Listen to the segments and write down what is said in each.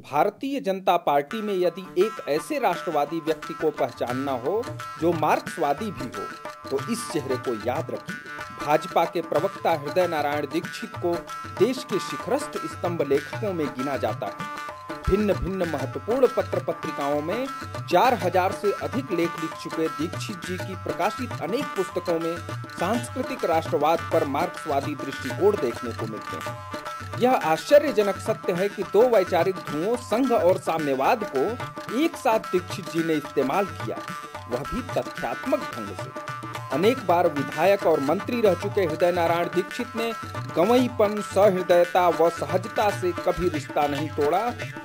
Bharatiya Janata party में यदि एक ऐसे राष्ट्रवादी व्यक्ति को पहचानना हो जो मार्क्सवादी भी हो तो इस चेहरे को याद रखिए। भाजपा के प्रवक्ता हृदय नारायण दीक्षित को देश के शिखरस्थ स्तंभ लेखकों में गिना जाता है। भिन्न भिन्न महत्वपूर्ण पत्र पत्रिकाओं में 4000 से अधिक लेख लिख चुके दीक्षित जी की प्रकाशित अनेक पुस्तकों में सांस्कृतिक राष्ट्रवाद पर मार्क्सवादी दृष्टिकोण देखने को मिलते हैं। यह आश्चर्यजनक सत्य है कि दो वैचारिक ध्रुवों संघ और साम्यवाद को एक साथ दीक्षित जी ने इस्तेमाल किया, वह भी तथ्यात्मक ढंग से। अनेक बार विधायक और मंत्री रह चुके हृदय नारायण दीक्षित ने गंवईपन, सहृदयता व सहजता से कभी रिश्ता नहीं तोड़ा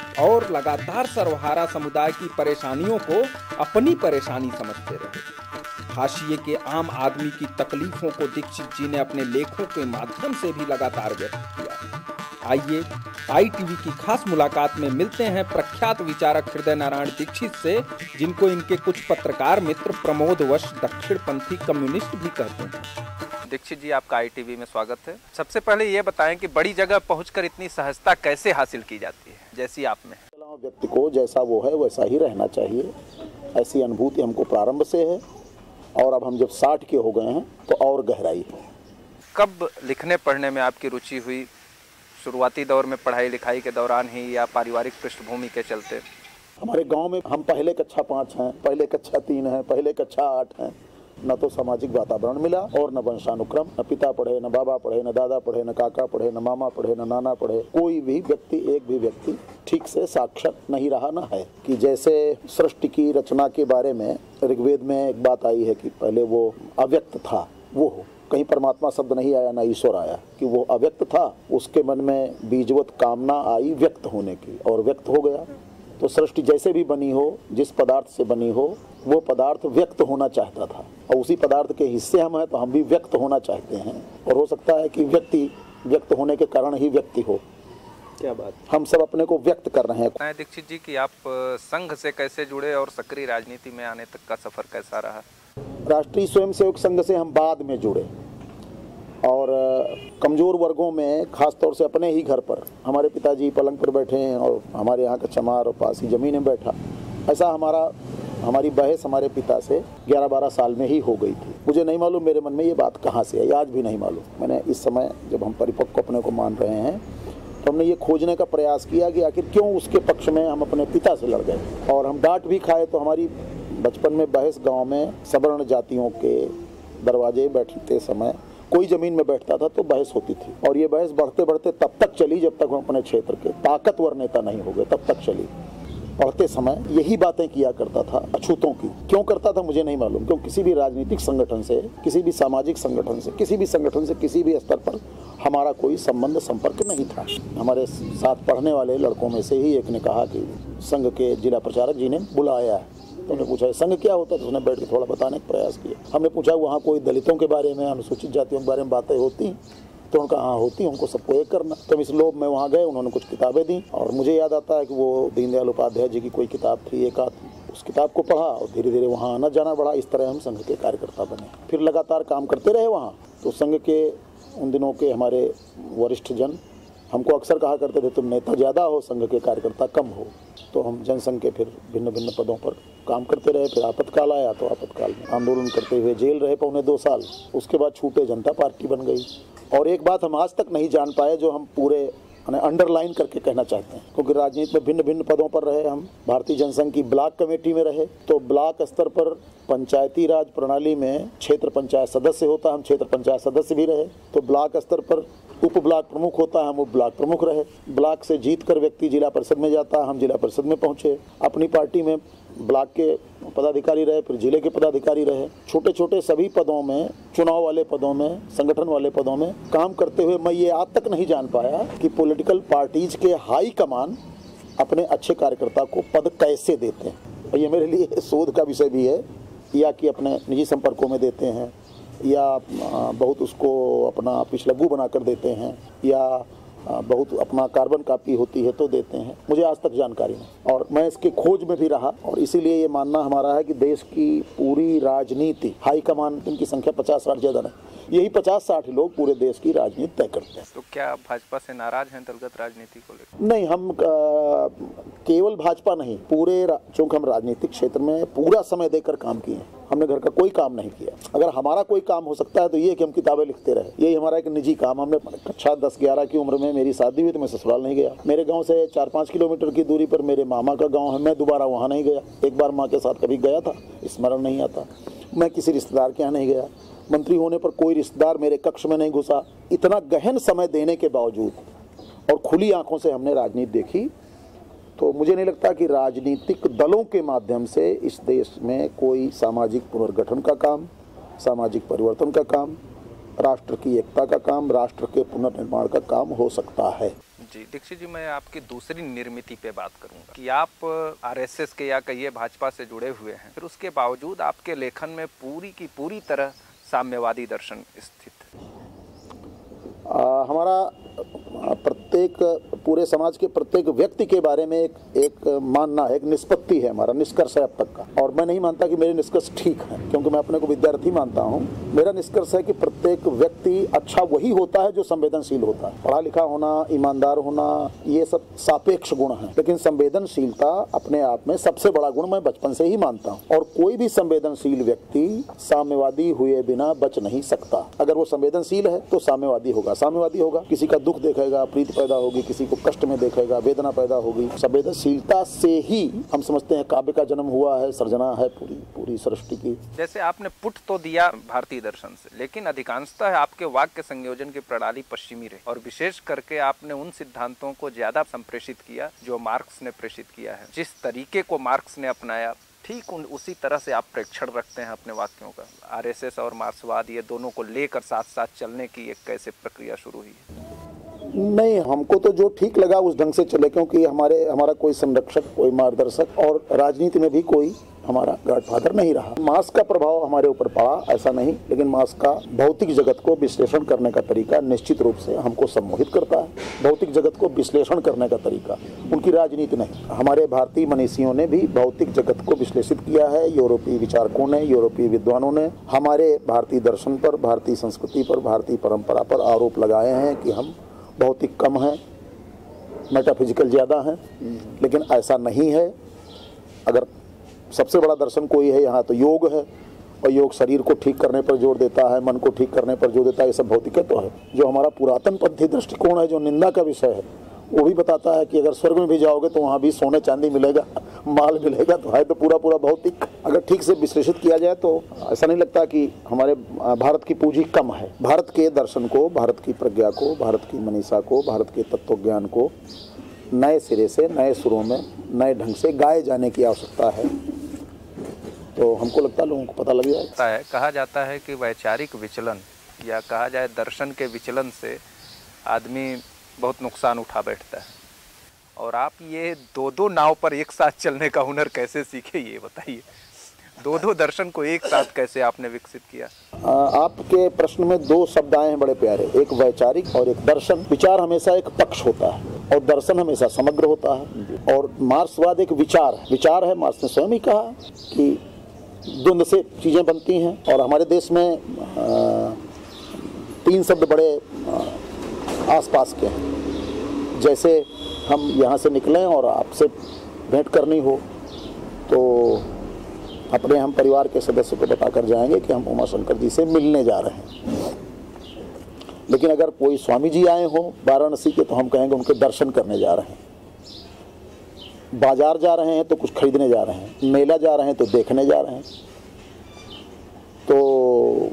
और लगातार सर्वहारा समुदाय की परेशानियों को अपनी परेशानी समझते रहे। हाशिए के आम आदमी की तकलीफों को दीक्षित जी ने अपने लेखों के माध्यम से भी लगातार व्यक्त किया। आइए ITV की खास मुलाकात में मिलते हैं प्रख्यात विचारक हृदय नारायण दीक्षित से, जिनको इनके कुछ पत्रकार मित्र प्रमोदवश दक्षिणपंथी कम्युनिस्ट भी कहते हैं। दीक्षित जी, आपका ITV में स्वागत है। सबसे पहले ये बताएं कि बड़ी जगह पहुंचकर इतनी सहजता कैसे हासिल की जाती है जैसी आप में? व्यक्ति को जैसा वो है वैसा ही रहना चाहिए, ऐसी अनुभूति हमको प्रारंभ से है और अब हम जब 60 के हो गए हैं तो और गहराई है। कब लिखने पढ़ने में आपकी रुचि हुई? शुरुआती दौर में पढ़ाई लिखाई के दौरान ही या पारिवारिक पृष्ठभूमि के चलते? हमारे गांव में हम पहले कक्षा 5 हैं, पहले कक्षा 3 हैं, पहले कक्षा 8 हैं। न तो सामाजिक वातावरण मिला और न वंशानुक्रम, न पिता पढ़े, न बाबा पढ़े, न दादा पढ़े, न काका पढ़े, न मामा पढ़े, न नाना पढ़े। कोई भी व्यक्ति, एक भी व्यक्ति ठीक से साक्षर नहीं रहा न है। कि जैसे सृष्टि की रचना के बारे में ऋग्वेद में एक बात आई है कि पहले वो अव्यक्त था, वो हो, कहीं परमात्मा शब्द नहीं आया, ना ईश्वर आया, कि वो अव्यक्त था। उसके मन में बीजवत कामना आई व्यक्त होने की और व्यक्त हो गया। तो सृष्टि जैसे भी बनी हो, जिस पदार्थ से बनी हो, वो पदार्थ व्यक्त होना चाहता था और उसी पदार्थ के हिस्से हम हैं तो हम भी व्यक्त होना चाहते हैं। और हो सकता है कि व्यक्ति व्यक्त होने के कारण ही व्यक्ति हो। क्या बात, हम सब अपने को व्यक्त कर रहे हैं। दीक्षित जी कि आप संघ से कैसे जुड़े और सक्रिय राजनीति में आने तक का सफर कैसा रहा? राष्ट्रीय स्वयंसेवक संघ से हम बाद में जुड़े और कमज़ोर वर्गों में, खास तौर से अपने ही घर पर, हमारे पिताजी पलंग पर बैठे हैं और हमारे यहाँ का चमार और पास ही ज़मीन में बैठा, ऐसा हमारी बहस हमारे पिता से 11-12 साल में ही हो गई थी। मुझे नहीं मालूम मेरे मन में ये बात कहाँ से आई, आज भी नहीं मालूम। मैंने इस समय जब हम परिपक्व अपने को मान रहे हैं तो हमने ये खोजने का प्रयास किया कि आखिर क्यों उसके पक्ष में हम अपने पिता से लड़ गए। और हम डांट भी खाए तो हमारी बचपन में बहस गाँव में सवर्ण जातियों के दरवाजे बैठते समय कोई जमीन में बैठता था तो बहस होती थी और ये बहस बढ़ते बढ़ते तब तक चली जब तक हम अपने क्षेत्र के ताकतवर नेता नहीं हो गए, तब तक चली। पढ़ते समय यही बातें किया करता था, अछूतों की। क्यों करता था मुझे नहीं मालूम, क्यों किसी भी राजनीतिक संगठन से, किसी भी सामाजिक संगठन से, किसी भी संगठन से, किसी भी स्तर पर हमारा कोई संबंध संपर्क नहीं था। हमारे साथ पढ़ने वाले लड़कों में से ही एक ने कहा कि संघ के जिला प्रचारक जी ने बुलाया है। तो हमने पूछा संघ क्या होता है, तो उसने बैठ के थोड़ा बताने का प्रयास किया। हमने पूछा वहाँ कोई दलितों के बारे में, अनुसूचित जातियों के बारे में बातें होती? तो उनका हाँ होती, उनको सबको एक करना। तो हम इस लोभ में वहाँ गए, उन्होंने कुछ किताबें दी और मुझे याद आता है कि वो दीनदयाल उपाध्याय जी की कोई किताब थी, एक आध, उस किताब को पढ़ा और धीरे धीरे वहाँ आना जाना बढ़ा। इस तरह हम संघ के कार्यकर्ता बने, फिर लगातार काम करते रहे वहाँ। तो संघ के उन दिनों के हमारे वरिष्ठ जन हमको अक्सर कहा करते थे तुम नेता ज़्यादा हो, संघ के कार्यकर्ता कम हो। तो हम जनसंघ के फिर भिन्न भिन्न पदों पर काम करते रहे। फिर आपातकाल आया तो आपातकाल में आंदोलन करते हुए जेल रहे 2.25 साल। उसके बाद छूटे जनता पार्टी बन गई। और एक बात हम आज तक नहीं जान पाए जो हम पूरे अंडरलाइन करके कहना चाहते हैं, क्योंकि राजनीति में भिन्न भिन्न पदों पर रहे हम। भारतीय जनसंघ की ब्लॉक कमेटी में रहे तो ब्लॉक स्तर पर पंचायती राज प्रणाली में क्षेत्र पंचायत सदस्य होता, हम क्षेत्र पंचायत सदस्य भी रहे। तो ब्लॉक स्तर पर उप ब्लॉक प्रमुख होता है, हम उप ब्लॉक प्रमुख रहे। ब्लॉक से जीत कर व्यक्ति जिला परिषद में जाता है, हम जिला परिषद में पहुंचे। अपनी पार्टी में ब्लॉक के पदाधिकारी रहे, फिर जिले के पदाधिकारी रहे। छोटे छोटे सभी पदों में, चुनाव वाले पदों में, संगठन वाले पदों में काम करते हुए मैं ये आज तक नहीं जान पाया कि पॉलिटिकल पार्टीज के हाई कमान अपने अच्छे कार्यकर्ता को पद कैसे देते हैं। और ये मेरे लिए शोध का विषय भी है, या कि अपने निजी संपर्कों में देते हैं, या बहुत उसको अपना पिछलग्गू बना कर देते हैं, या बहुत अपना कार्बन कॉपी होती है तो देते हैं, मुझे आज तक जानकारी नहीं। और मैं इसकी खोज में भी रहा और इसीलिए ये मानना हमारा है कि देश की पूरी राजनीति, हाईकमान इनकी संख्या 50-60 ज़्यादा नहीं, यही 50-60 लोग पूरे देश की राजनीति तय करते हैं। तो क्या भाजपा से नाराज हैं दलगत राजनीति को लेकर? नहीं, हम केवल भाजपा नहीं, पूरे चूंकि हम राजनीतिक क्षेत्र में पूरा समय देकर काम किए हैं, हमने घर का कोई काम नहीं किया। अगर हमारा कोई काम हो सकता है तो ये कि हम किताबें लिखते रहे, यही हमारा एक निजी काम। हमने कक्षा 10-11 की उम्र में मेरी शादी हुई तो मैं ससुराल नहीं गया। मेरे गांव से 4-5 किलोमीटर की दूरी पर मेरे मामा का गांव है, मैं दोबारा वहां नहीं गया। एक बार माँ के साथ कभी गया था, स्मरण नहीं आता। मैं किसी रिश्तेदार के यहाँ नहीं गया। मंत्री होने पर कोई रिश्तेदार मेरे कक्ष में नहीं घुसा। इतना गहन समय देने के बावजूद और खुली आंखों से हमने राजनीति देखी, तो मुझे नहीं लगता कि राजनीतिक दलों के माध्यम से इस देश में कोई सामाजिक पुनर्गठन का काम, सामाजिक परिवर्तन का काम, राष्ट्र की एकता का काम, राष्ट्र के पुनर्निर्माण का काम हो सकता है। जी दीक्षित जी, मैं आपकी दूसरी निर्मिति पे बात करूंगा कि आप आरएसएस के या कहिए भाजपा से जुड़े हुए हैं, फिर उसके बावजूद आपके लेखन में पूरी की पूरी तरह साम्यवादी दर्शन स्थित है। हमारा प्रत्येक पूरे समाज के प्रत्येक व्यक्ति के बारे में एक मानना है, एक निष्पत्ति है, हमारा निष्कर्ष है अब तक का। और मैं नहीं मानता कि मेरे निष्कर्ष ठीक है, क्योंकि मैं अपने को विद्यार्थी मानता हूँ। मेरा निष्कर्ष है कि प्रत्येक व्यक्ति अच्छा वही होता है जो संवेदनशील होता है। पढ़ा लिखा होना, ईमानदार होना, ये सब सापेक्ष गुण है, लेकिन संवेदनशीलता अपने आप में सबसे बड़ा गुण मैं बचपन से ही मानता हूँ। और कोई भी संवेदनशील व्यक्ति साम्यवादी हुए बिना बच नहीं सकता। अगर वो संवेदनशील है तो साम्यवादी होगा। साम्यवादी होगा, किसी का दुख देखेगा, प्रीति पैदा होगी, किसी को कष्ट में देखेगा, वेदना पैदा होगी। संवेदनशीलता से ही हम समझते हैं काव्य का जन्म हुआ है, सृजना है पूरी सृष्टि की। जैसे आपने पुट तो दिया भारतीय दर्शन से, लेकिन अधिकांशतः आपके वाक्य संयोजन की प्रणाली पश्चिमी रही और विशेष करके आपने उन सिद्धांतों को ज्यादा संप्रेषित किया जो मार्क्स ने प्रेषित किया है। जिस तरीके को मार्क्स ने अपनाया ठीक उसी तरह से आप प्रेक्षण रखते हैं अपने वाक्यों का। आरएसएस और मार्क्सवाद ये दोनों को लेकर साथ साथ चलने की एक कैसे प्रक्रिया शुरू हुई है? नहीं, हमको तो जो ठीक लगा उस ढंग से चले, क्योंकि हमारा कोई संरक्षक, कोई मार्गदर्शक और राजनीति में भी कोई हमारा गॉडफादर नहीं रहा। मार्क्स का प्रभाव हमारे ऊपर पड़ा ऐसा नहीं, लेकिन मार्क्स का भौतिक जगत को विश्लेषण करने का तरीका निश्चित रूप से हमको सम्मोहित करता है। भौतिक जगत को विश्लेषण करने का तरीका, उनकी राजनीति नहीं। हमारे भारतीय मनीषियों ने भी भौतिक जगत को विश्लेषित किया है। यूरोपीय विचारकों ने, यूरोपीय विद्वानों ने हमारे भारतीय दर्शन पर, भारतीय संस्कृति पर, भारतीय परंपरा पर आरोप लगाए हैं कि हम भौतिक कम हैं, मेटाफिजिकल ज़्यादा हैं, लेकिन ऐसा नहीं है। अगर सबसे बड़ा दर्शन कोई है यहाँ तो योग है, और योग शरीर को ठीक करने पर जोर देता है, मन को ठीक करने पर जोर देता है। ये सब भौतिकत्व है। जो हमारा पुरातन पंथी दृष्टिकोण है, जो निंदा का विषय है, वो भी बताता है कि अगर स्वर्ग में भी जाओगे तो वहाँ भी सोने चांदी मिलेगा, माल मिलेगा, तो है तो पूरा भौतिक। अगर ठीक से विश्लेषित किया जाए तो ऐसा नहीं लगता कि हमारे भारत की पूंजी कम है। भारत के दर्शन को, भारत की प्रज्ञा को, भारत की मनीषा को, भारत के तत्व ज्ञान को नए सिरे से, नए सुरों में, नए ढंग से गाए जाने की आवश्यकता है। तो हमको लगता है लोगों को पता लग जाता है। कहा जाता है कि वैचारिक विचलन या कहा जाए दर्शन के विचलन से आदमी बहुत नुकसान उठा बैठता है, और आप ये दो नाव पर एक साथ चलने का हुनर कैसे सीखे, ये बताइए। दो दर्शन को एक साथ कैसे आपने विकसित किया? आपके प्रश्न में दो शब्द आए हैं बड़े प्यारे, एक वैचारिक और एक दर्शन। विचार हमेशा एक पक्ष होता है और दर्शन हमेशा समग्र होता है। और मार्क्सवाद एक विचार है। मार्क्स ने स्वयं ही कहा कि द्वंद्व से चीज़ें बनती हैं। और हमारे देश में 3 शब्द बड़े आसपास के हैं। जैसे हम यहाँ से निकलें और आपसे भेंट करनी हो तो अपने हम परिवार के सदस्य को बताकर जाएंगे कि हम उमाशंकर जी से मिलने जा रहे हैं। लेकिन अगर कोई स्वामी जी आए हो वाराणसी के तो हम कहेंगे उनके दर्शन करने जा रहे हैं। बाजार जा रहे हैं तो कुछ खरीदने जा रहे हैं, मेला जा रहे हैं तो देखने जा रहे हैं। तो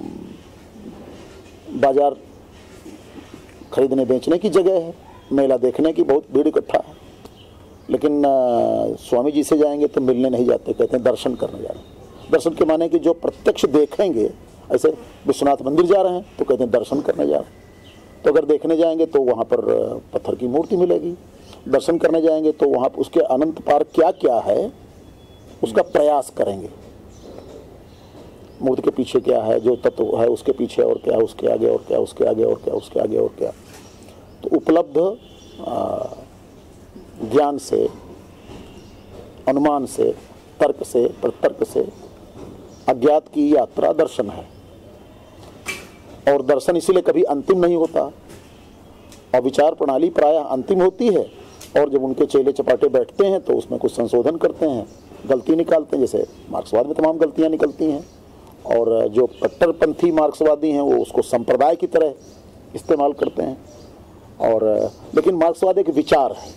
बाजार खरीदने बेचने की जगह है, मेला देखने की बहुत भीड़ इकट्ठा है। लेकिन स्वामी जी से जाएंगे तो मिलने नहीं जाते, कहते हैं दर्शन करने जा रहे हैं। दर्शन के माने कि जो प्रत्यक्ष देखेंगे, ऐसे विश्वनाथ मंदिर जा रहे हैं तो कहते हैं दर्शन करने जा रहे हैं। तो अगर देखने जाएंगे तो वहाँ पर पत्थर की मूर्ति मिलेगी, दर्शन करने जाएंगे तो वहाँ उसके अनंत पार क्या क्या है उसका प्रयास करेंगे। मूर्ति के पीछे क्या है, जो तत्व है उसके पीछे और क्या, उसके आगे और क्या, उसके आगे और क्या, उसके आगे और क्या। तो उपलब्ध ज्ञान से, अनुमान से, तर्क से, प्रतर्क से अज्ञात की यात्रा दर्शन है। और दर्शन इसीलिए कभी अंतिम नहीं होता, और विचार प्रणाली प्रायः अंतिम होती है, और जब उनके चेले चपाटे बैठते हैं तो उसमें कुछ संशोधन करते हैं, गलती निकालते हैं, जैसे मार्क्सवाद में तमाम गलतियां निकलती हैं। और जो कट्टरपंथी मार्क्सवादी हैं वो उसको संप्रदाय की तरह इस्तेमाल करते हैं। और लेकिन मार्क्सवाद एक विचार है,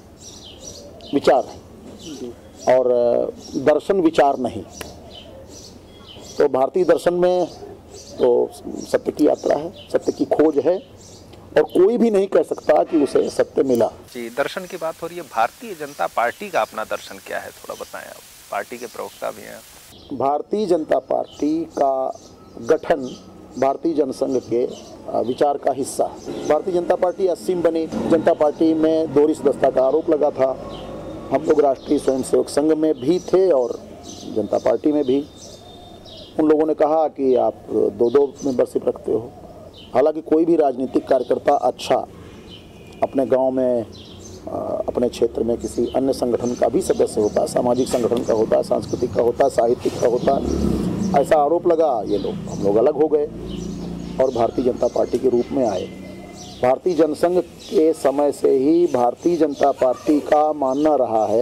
और दर्शन विचार नहीं। तो भारतीय दर्शन में तो सत्य की यात्रा है, सत्य की खोज है, और कोई भी नहीं कह सकता कि उसे सत्य मिला। जी, दर्शन की बात हो रही है, भारतीय जनता पार्टी का अपना दर्शन क्या है, थोड़ा बताएं आप, पार्टी के प्रवक्ता भी हैं। भारतीय जनता पार्टी का गठन भारतीय जनसंघ के विचार का हिस्सा। भारतीय जनता पार्टी असीम बनी। जनता पार्टी में दोहरी सदस्यता का आरोप लगा था। हम लोग राष्ट्रीय स्वयंसेवक संघ में भी थे और जनता पार्टी में भी। उन लोगों ने कहा कि आप दो मेंबरशिप रखते हो। हालांकि कोई भी राजनीतिक कार्यकर्ता अच्छा अपने गांव में, अपने क्षेत्र में किसी अन्य संगठन का भी सदस्य होता, सामाजिक संगठन का होता, सांस्कृतिक का होता, साहित्यिक का होता। ऐसा आरोप लगा, ये लोग, हम लोग अलग हो गए और भारतीय जनता पार्टी के रूप में आए। भारतीय जनसंघ के समय से ही भारतीय जनता पार्टी का मानना रहा है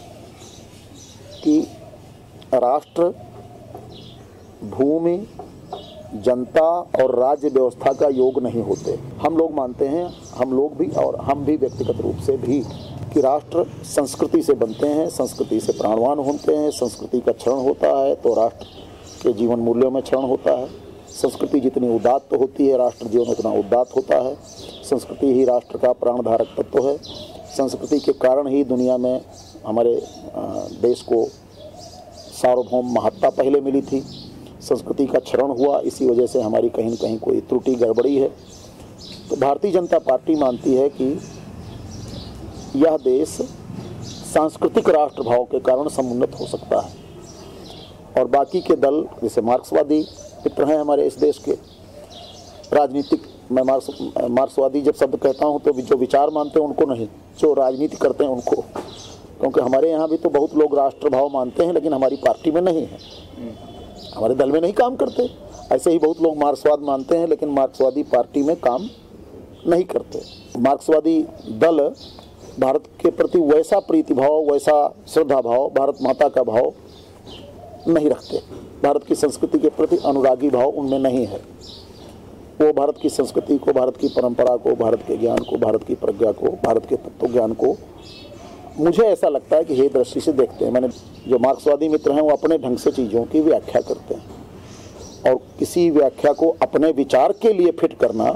कि राष्ट्र, भूमि, जनता और राज्य व्यवस्था का योग नहीं होते। हम लोग मानते हैं, हम लोग भी और हम भी व्यक्तिगत रूप से भी, कि राष्ट्र संस्कृति से बनते हैं, संस्कृति से प्राणवान होते हैं। संस्कृति का क्षरण होता है तो राष्ट्र के जीवन मूल्यों में क्षरण होता है। संस्कृति जितनी उदात्त होती है, राष्ट्र जीवन उतना उदात्त होता है। संस्कृति ही राष्ट्र का प्राणधारक तत्व है। संस्कृति के कारण ही दुनिया में हमारे देश को सार्वभौम महत्ता पहले मिली थी। संस्कृति का क्षरण हुआ, इसी वजह से हमारी कहीं न कहीं कोई त्रुटि गड़बड़ी है। तो भारतीय जनता पार्टी मानती है कि यह देश सांस्कृतिक राष्ट्र भाव के कारण समुन्नत हो सकता है, और बाकी के दल जैसे मार्क्सवादी मित्र हैं हमारे इस देश के, राजनीतिक, मैं मार्क्सवादी जब शब्द कहता हूं तो जो विचार मानते हैं उनको नहीं, जो राजनीति करते हैं उनको, क्योंकि हमारे यहाँ भी तो बहुत लोग राष्ट्र भाव मानते हैं लेकिन हमारी पार्टी में नहीं है, हमारे दल में नहीं काम करते। ऐसे ही बहुत लोग मार्क्सवाद मानते हैं लेकिन मार्क्सवादी पार्टी में काम नहीं करते। मार्क्सवादी दल भारत के प्रति वैसा प्रीति भाव, वैसा श्रद्धा भाव, भारत माता का भाव नहीं रखते। भारत की संस्कृति के प्रति अनुरागी भाव उनमें नहीं है। वो भारत की संस्कृति को, भारत की परंपरा को, भारत के ज्ञान को, भारत की प्रज्ञा को, भारत के तत्व ज्ञान को, मुझे ऐसा लगता है कि हे दृष्टि से देखते हैं। मैंने जो मार्क्सवादी मित्र हैं वो अपने ढंग से चीज़ों की व्याख्या करते हैं, और किसी व्याख्या को अपने विचार के लिए फिट करना,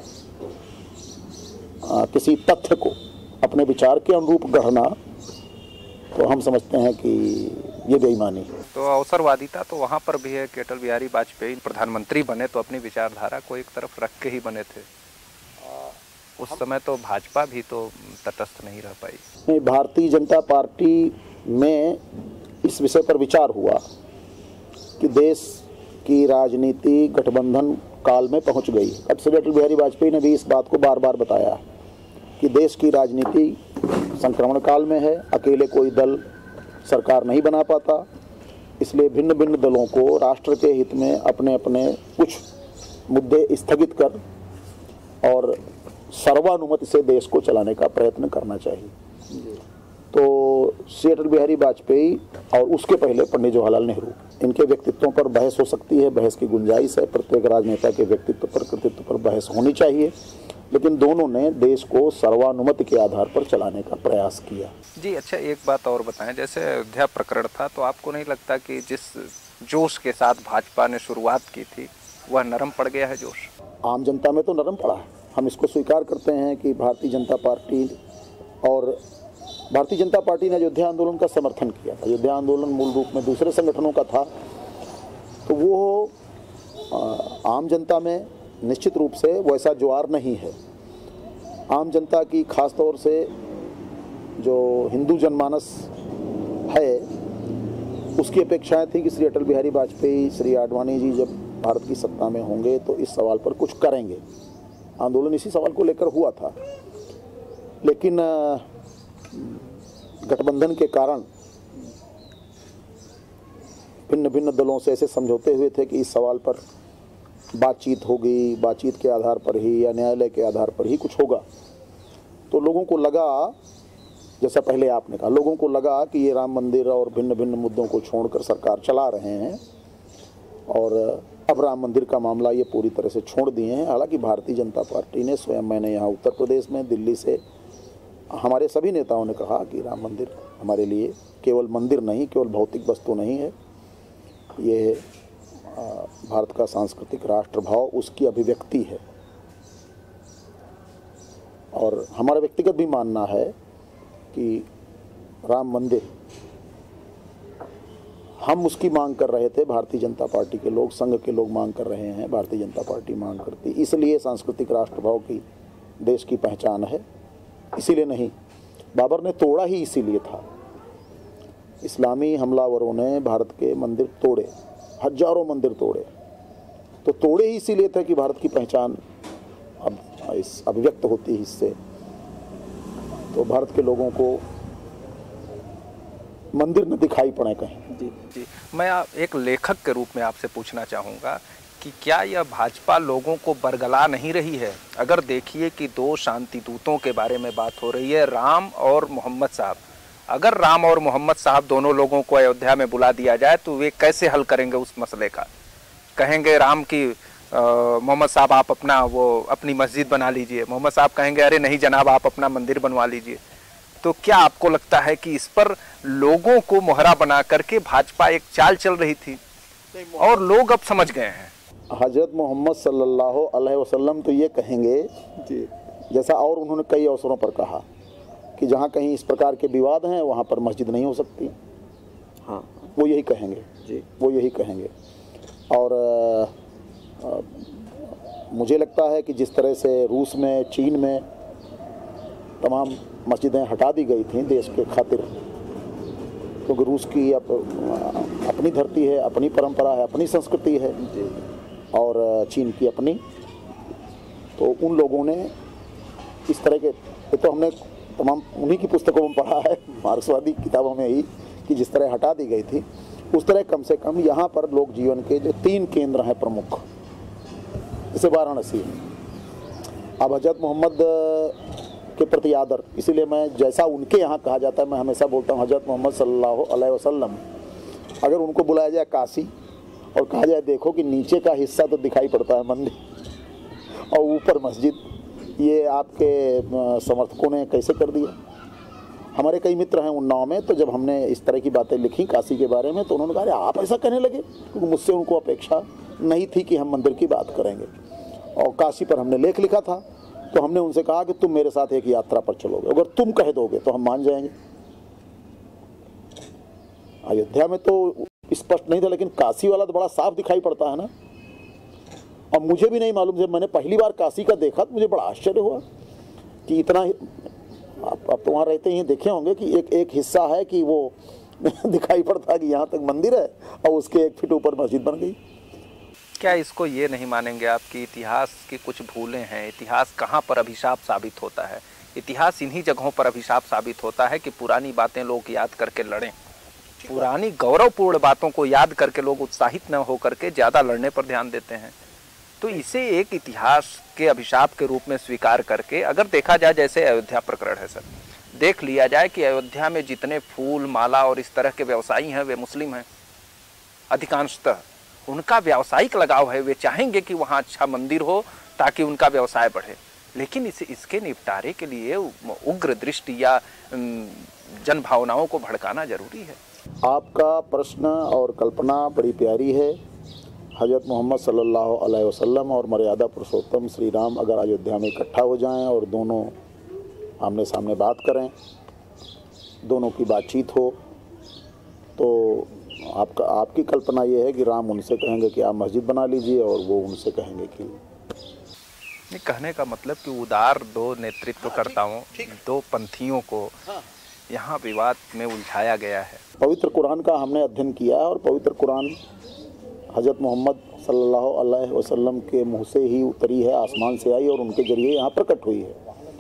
किसी तथ्य को अपने विचार के अनुरूप गढ़ना, तो हम समझते हैं कि ये बेईमानी है। तो अवसरवादिता तो वहाँ पर भी है। कि अटल बिहारी वाजपेयी प्रधानमंत्री बने तो अपनी विचारधारा को एक तरफ रख के ही बने थे। उस समय तो भाजपा भी तो तटस्थ नहीं रह पाई। नहीं, भारतीय जनता पार्टी में इस विषय पर विचार हुआ कि देश की राजनीति गठबंधन काल में पहुंच गई। अटल बिहारी वाजपेयी ने भी इस बात को बार बार बताया कि देश की राजनीति संक्रमण काल में है, अकेले कोई दल सरकार नहीं बना पाता, इसलिए भिन्न भिन्न दलों को राष्ट्र के हित में अपने अपने कुछ मुद्दे स्थगित कर और सर्वानुमति से देश को चलाने का प्रयत्न करना चाहिए। तो श्री अटल बिहारी वाजपेयी और उसके पहले पंडित जवाहरलाल नेहरू, इनके व्यक्तित्वों पर बहस हो सकती है, बहस की गुंजाइश है। प्रत्येक राजनेता के व्यक्तित्व पर, कृतित्व पर बहस होनी चाहिए, लेकिन दोनों ने देश को सर्वानुमति के आधार पर चलाने का प्रयास किया। जी अच्छा, एक बात और बताएं, जैसे अयोध्या प्रकरण था तो आपको नहीं लगता कि जिस जोश के साथ भाजपा ने शुरुआत की थी वह नरम पड़ गया है जोश? आम जनता में तो नरम पड़ा है। हम इसको स्वीकार करते हैं कि भारतीय जनता पार्टी ने अयोध्या आंदोलन का समर्थन किया था। अयोध्या आंदोलन मूल रूप में दूसरे संगठनों का था, तो वो आम जनता में निश्चित रूप से वैसा ज्वार नहीं है। आम जनता की खास तौर से जो हिंदू जनमानस है उसकी अपेक्षाएं थी कि श्री अटल बिहारी वाजपेयी, श्री आडवाणी जी जब भारत की सत्ता में होंगे तो इस सवाल पर कुछ करेंगे। आंदोलन इसी सवाल को लेकर हुआ था। लेकिन गठबंधन के कारण भिन्न भिन्न दलों से ऐसे समझौते हुए थे कि इस सवाल पर बातचीत होगी, बातचीत के आधार पर ही या न्यायालय के आधार पर ही कुछ होगा। तो लोगों को लगा, जैसा पहले आपने कहा, लोगों को लगा कि ये राम मंदिर और भिन्न भिन्न मुद्दों को छोड़कर सरकार चला रहे हैं और अब राम मंदिर का मामला ये पूरी तरह से छोड़ दिए हैं। हालांकि भारतीय जनता पार्टी ने स्वयं, मैंने यहाँ उत्तर प्रदेश में, दिल्ली से हमारे सभी नेताओं ने कहा कि राम मंदिर हमारे लिए केवल मंदिर नहीं, केवल भौतिक वस्तु नहीं है, ये भारत का सांस्कृतिक राष्ट्रभाव, उसकी अभिव्यक्ति है। और हमारा व्यक्तिगत भी मानना है कि राम मंदिर, हम उसकी मांग कर रहे थे, भारतीय जनता पार्टी के लोग, संघ के लोग मांग कर रहे हैं, भारतीय जनता पार्टी मांग करती, इसलिए सांस्कृतिक राष्ट्रभाव की देश की पहचान है, इसीलिए नहीं। बाबर ने तोड़ा ही इसीलिए था। इस्लामी हमलावरों ने भारत के मंदिर तोड़े, हजारों मंदिर तोड़े, तो तोड़े ही इसीलिए थे कि भारत की पहचान अब इस अभिव्यक्त होती है इससे। तो भारत के लोगों को मंदिर न दिखाई पड़े कहीं। जी, मैं एक लेखक के रूप में आपसे पूछना चाहूँगा कि क्या यह भाजपा लोगों को बरगला नहीं रही है? अगर देखिए कि दो शांति दूतों के बारे में बात हो रही है, राम और मोहम्मद साहब। अगर राम और मोहम्मद साहब दोनों लोगों को अयोध्या में बुला दिया जाए तो वे कैसे हल करेंगे उस मसले का? कहेंगे राम की मोहम्मद साहब आप अपनी मस्जिद बना लीजिए, मोहम्मद साहब कहेंगे अरे नहीं जनाब आप अपना मंदिर बनवा लीजिए। तो क्या आपको लगता है कि इस पर लोगों को मोहरा बना करके भाजपा एक चाल चल रही थी और लोग अब समझ गए हैं? हजरत मोहम्मद सल्लल्लाहु अलैहि वसल्लम तो ये कहेंगे जी, जैसा और उन्होंने कई अवसरों पर कहा कि जहाँ कहीं इस प्रकार के विवाद हैं वहाँ पर मस्जिद नहीं हो सकती। हाँ, वो यही कहेंगे जी, वो यही कहेंगे। और मुझे लगता है कि जिस तरह से रूस में, चीन में तमाम मस्जिदें हटा दी गई थीं देश के खातिर, क्योंकि रूस की अपनी धरती है, अपनी परंपरा है, अपनी संस्कृति है, और चीन की अपनी, तो उन लोगों ने इस तरह के, ये तो हमने तमाम उन्हीं की पुस्तकों में पढ़ा है, मार्क्सवादी किताबों में ही, कि जिस तरह हटा दी गई थी उस तरह कम से कम यहाँ पर लोक जीवन के जो 3 केंद्र हैं प्रमुख, जैसे वाराणसी। अब हजरत मोहम्मद के प्रति आदर, इसीलिए मैं, जैसा उनके यहाँ कहा जाता है, मैं हमेशा बोलता हूँ हजरत मोहम्मद सल्लल्लाहु अलैहि वसल्लम, अगर उनको बुलाया जाए काशी और कहा जाए देखो कि नीचे का हिस्सा तो दिखाई पड़ता है मंदिर और ऊपर मस्जिद, ये आपके समर्थकों ने कैसे कर दिया। हमारे कई मित्र हैं उन्नाव में, तो जब हमने इस तरह की बातें लिखी काशी के बारे में तो उन्होंने कहा आप ऐसा कहने लगे, क्योंकि मुझसे उनको अपेक्षा नहीं थी कि हम मंदिर की बात करेंगे। और काशी पर हमने लेख लिखा था, तो हमने उनसे कहा कि तुम मेरे साथ एक यात्रा पर चलोगे, अगर तुम कह दोगे तो हम मान जाएंगे। अयोध्या में तो स्पष्ट नहीं था, लेकिन काशी वाला तो बड़ा साफ दिखाई पड़ता है ना। और मुझे भी नहीं मालूम, जब मैंने पहली बार काशी का देखा तो मुझे बड़ा आश्चर्य हुआ कि इतना, आप तो वहाँ रहते ही देखे होंगे कि एक हिस्सा है कि वो दिखाई पड़ता है कि यहाँ तक मंदिर है और उसके 1 फीट ऊपर मस्जिद बन गई। क्या इसको ये नहीं मानेंगे आप कि इतिहास की कुछ भूलें हैं? इतिहास कहाँ पर अभिशाप साबित होता है? इतिहास इन्हीं जगहों पर अभिशाप साबित होता है कि पुरानी बातें लोग याद करके लड़ें, पुरानी गौरवपूर्ण बातों को याद करके लोग उत्साहित न हो करके ज़्यादा लड़ने पर ध्यान देते हैं। तो इसे एक इतिहास के अभिशाप के रूप में स्वीकार करके अगर देखा जाए, जैसे अयोध्या प्रकरण है सर, देख लिया जाए कि अयोध्या में जितने फूल माला और इस तरह के व्यवसायी हैं वे मुस्लिम हैं अधिकांशतः, उनका व्यावसायिक लगाव है, वे चाहेंगे कि वहाँ अच्छा मंदिर हो ताकि उनका व्यवसाय बढ़े। लेकिन इसके निपटारे के लिए उग्र दृष्टि या जन भावनाओं को भड़काना जरूरी है। आपका प्रश्न और कल्पना बड़ी प्यारी है। हजरत मोहम्मद सल्लल्लाहु अलैहि वसल्लम और मर्यादा पुरुषोत्तम श्री राम अगर अयोध्या में इकट्ठा हो जाएं और दोनों आमने सामने बात करें, दोनों की बातचीत हो, तो आपकी कल्पना ये है कि राम उनसे कहेंगे कि आप मस्जिद बना लीजिए और वो उनसे कहेंगे कि, कहने का मतलब कि उदार दो नेतृत्वकर्ताओं, दो पंथियों को यहाँ विवाद में उलझाया गया है। पवित्र कुरान का हमने अध्ययन किया और पवित्र कुरान हजरत मोहम्मद सल्लल्लाहु अलैहि वसल्लम के मुँह से ही उतरी है, आसमान से आई और उनके जरिए यहाँ प्रकट हुई है।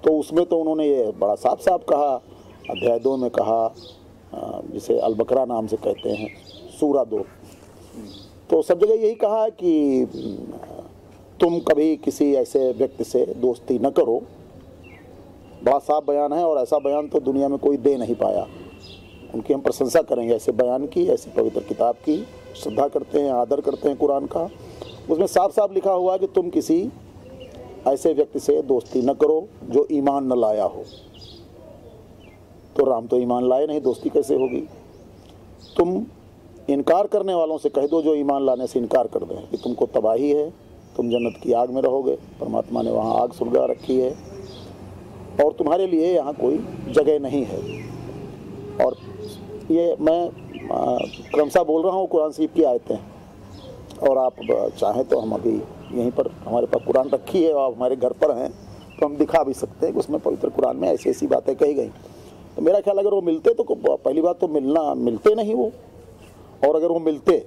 तो उसमें तो उन्होंने ये बड़ा साफ साफ कहा, अध्याय 2 में कहा, जिसे अल-बकरा नाम से कहते हैं, सूरा 2, तो सब जगह यही कहा है कि तुम कभी किसी ऐसे व्यक्ति से दोस्ती न करो। बड़ा साफ बयान है, और ऐसा बयान तो दुनिया में कोई दे नहीं पाया। उनकी हम प्रशंसा करेंगे ऐसे बयान की, ऐसी पवित्र किताब की। श्रद्धा करते हैं, आदर करते हैं कुरान का। उसमें साफ साफ लिखा हुआ है कि तुम किसी ऐसे व्यक्ति से दोस्ती न करो जो ईमान न लाया हो। तो राम तो ईमान लाए नहीं, दोस्ती कैसे होगी? तुम इनकार करने वालों से कह दो जो ईमान लाने से इनकार कर दें कि तुमको तबाही है, तुम जन्नत की आग में रहोगे, परमात्मा ने वहाँ आग सुलगा रखी है और तुम्हारे लिए यहाँ कोई जगह नहीं है। और ये मैं क्रमशः बोल रहा हूँ कुरान शरीफ की आयतें, और आप चाहें तो हम अभी यहीं पर, हमारे पास कुरान रखी है और हमारे घर पर हैं, तो हम दिखा भी सकते हैं कि उसमें पवित्र कुरान में ऐसी ऐसी बातें कही गई। तो मेरा ख्याल अगर वो मिलते तो पहली बात तो मिलते नहीं वो, और अगर वो मिलते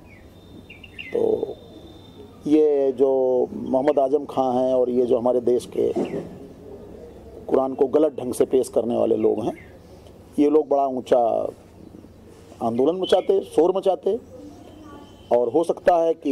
तो ये जो मोहम्मद आजम खां हैं और ये जो हमारे देश के कुरान को गलत ढंग से पेश करने वाले लोग हैं, ये लोग बड़ा ऊंचा आंदोलन मचाते, शोर मचाते, और हो सकता है कि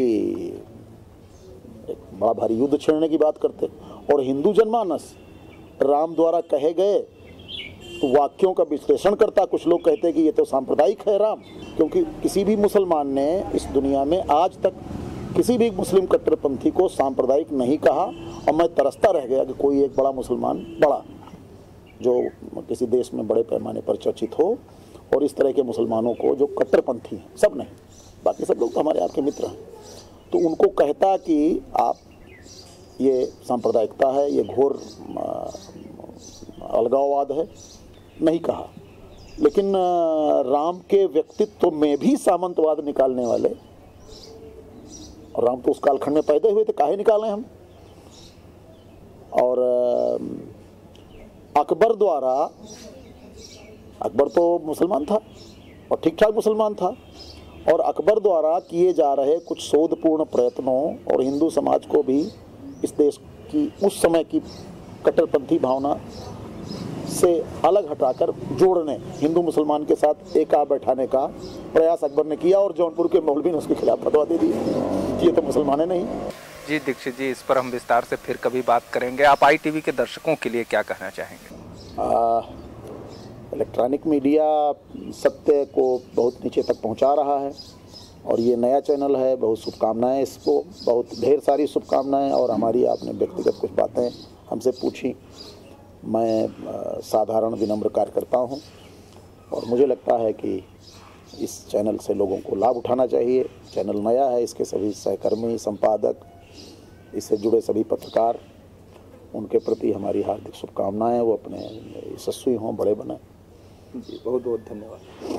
एक बड़ा भारी युद्ध छेड़ने की बात करते। और हिंदू जनमानस राम द्वारा कहे गए वाक्यों का विश्लेषण करता। कुछ लोग कहते हैं कि ये तो सांप्रदायिक है राम, क्योंकि किसी भी मुसलमान ने इस दुनिया में आज तक किसी भी मुस्लिम कट्टरपंथी को सांप्रदायिक नहीं कहा। और मैं तरसता रह गया कि कोई एक बड़ा मुसलमान, बड़ा जो किसी देश में बड़े पैमाने पर चर्चित हो, और इस तरह के मुसलमानों को जो कट्टरपंथी हैं, सब नहीं, बाकी सब लोग तो हमारे आपके मित्र हैं, तो उनको कहता कि आप ये सांप्रदायिकता है, ये घोर अलगाववाद है, नहीं कहा। लेकिन राम के व्यक्तित्व में भी सामंतवाद निकालने वाले, और राम तो उस कालखंड में पैदा हुए थे, काहे निकालें हम? और अकबर द्वारा, अकबर तो मुसलमान था और ठीक ठाक मुसलमान था, और अकबर द्वारा किए जा रहे कुछ शोधपूर्ण प्रयत्नों और हिंदू समाज को भी इस देश की उस समय की कट्टरपंथी भावना से अलग हटाकर जोड़ने, हिंदू मुसलमान के साथ एक बैठाने का प्रयास अकबर ने किया, और जौनपुर के मौलवी ने उसके खिलाफ फतवा दे दी कि ये तो मुसलमान है नहीं। जी दीक्षित जी, इस पर हम विस्तार से फिर कभी बात करेंगे। आप ITV के दर्शकों के लिए क्या कहना चाहेंगे? इलेक्ट्रॉनिक मीडिया सत्य को बहुत नीचे तक पहुंचा रहा है, और ये नया चैनल है। बहुत शुभकामनाएं इसको, बहुत ढेर सारी शुभकामनाएं। और हमारी आपने व्यक्तिगत कुछ बातें हमसे पूछी, मैं साधारण विनम्र कार्यकर्ता हूं, और मुझे लगता है कि इस चैनल से लोगों को लाभ उठाना चाहिए। चैनल नया है, इसके सभी सहकर्मी, संपादक, इससे जुड़े सभी पत्रकार, उनके प्रति हमारी हार्दिक शुभकामनाएं। वो अपने यशस्वी हों, बड़े बने। जी बहुत बहुत धन्यवाद।